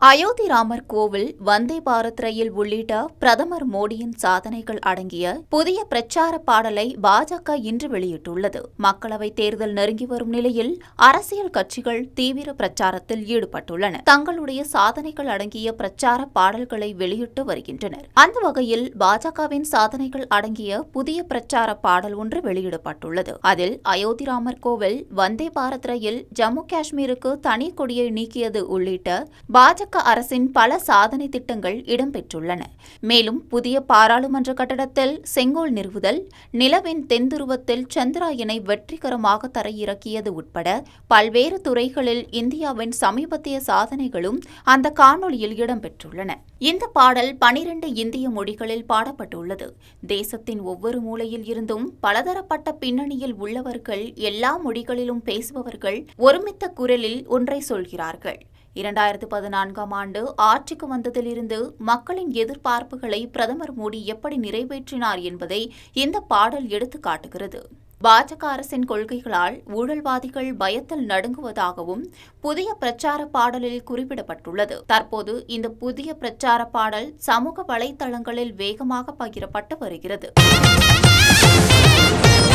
அயோத்தி ராமர் கோவில், வந்தே பாரத் ரயில் உள்ளிட்ட பிரதமர் மோடியின் சாதனைகள் அடங்கிய புதிய பிரச்சார பாடலை பாஜக இன்று வெளியிட்டுள்ளது. மக்களவைத் தேர்தல் நெருங்கி வரும் நிலையில் அரசியல் கட்சிகள் தீவிர பிரச்சாரத்தில் ஈடுபட்டுள்ளன. தங்களுடைய சாதனைகள் அடங்கிய பிரச்சார பாடல்களை வெளியிட்டு வருகின்றனர். அந்த வகையில் பாஜகவின் சாதனைகள் அடங்கிய புதிய பிரச்சார பாடல் ஒன்று வெளியிடப்பட்டுள்ளது. அதில் அயோத்தி ராமர் கோவில், வந்தே பாரத் ரயில், ஜம்மு காஷ்மீருக்கு தனி கொடியை நீக்கியது உள்ளிட்ட பாஜக அரசின் பல சாதனை திட்டங்கள் இடம்பெற்றுள்ளன. மேலும் புதிய பாராளுமன்ற கட்டடத்தில் செங்கோல் நிறுவுதல், நிலவின் தென்துருவத்தில் சந்திராயனை வெற்றிகரமாக தரையிறக்கியது உட்பட பல்வேறு துறைகளில் இந்தியாவின் சமீபத்திய சாதனைகளும் அந்த காணொலியில் இடம்பெற்றுள்ளன. இந்த பாடல் 12 இந்திய மொழிகளில் பாடப்பட்டுள்ளது. தேசத்தின் ஒவ்வொரு மூலையில் இருந்தும் பலதரப்பட்ட பின்னணியில் உள்ளவர்கள், எல்லா மொழிகளிலும் பேசுபவர்கள் ஒருமித்த குரலில் ஒன்றை சொல்கிறார்கள். 2014ஆம் ஆண்டு ஆட்சிக்கு வந்ததிலிருந்து மக்களின் எதிர்பார்ப்புகளை பிரதமர் மோடி எப்படி நிறைவேற்றினார் என்பதை இந்த பாடல் எடுத்துக் காட்டுகிறது. பாஜக அரசின் கொள்கைகளால் ஊழல்வாதிகள் பயத்தில் நடுங்குவதாகவும் புதிய பிரச்சார பாடலில் குறிப்பிடப்பட்டுள்ளது. தற்போது இந்த புதிய பிரச்சார பாடல் சமூக வலைதளங்களில் வேகமாக பகிரப்பட்டு வருகிறது.